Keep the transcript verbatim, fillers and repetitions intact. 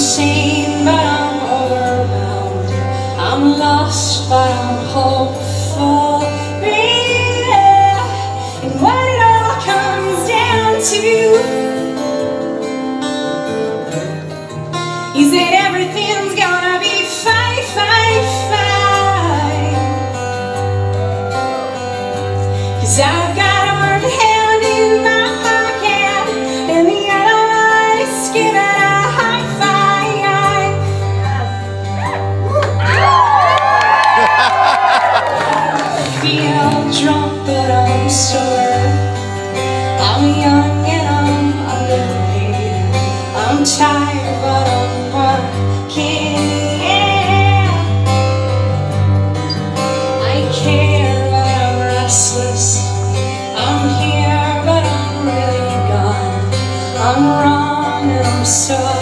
seen, but I'm overwhelmed. I'm lost, but I'm hopeful. Yeah. And what it all comes down to is that everything's gonna be fine, fine, fine. 'Cause I've got one hand in my pocket and the other one is giving a high five. I feel drunk but I'm sober. I'm young and I'm underpaid. I'm tired but I'm working. Yeah. I care but I'm restless. I'm here but I'm really gone. I'm wrong and I'm sorry.